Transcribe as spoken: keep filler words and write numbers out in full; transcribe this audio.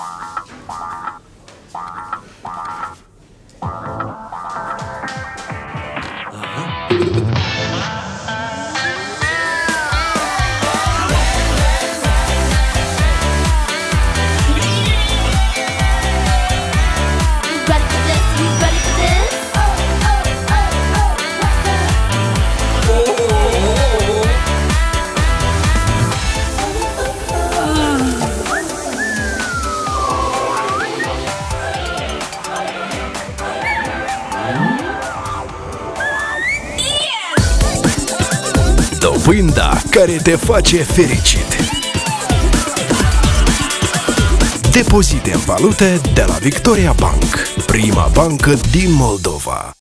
Dobânda care te face fericit. Depozite în valute de la Victoria Bank, prima bancă din Moldova.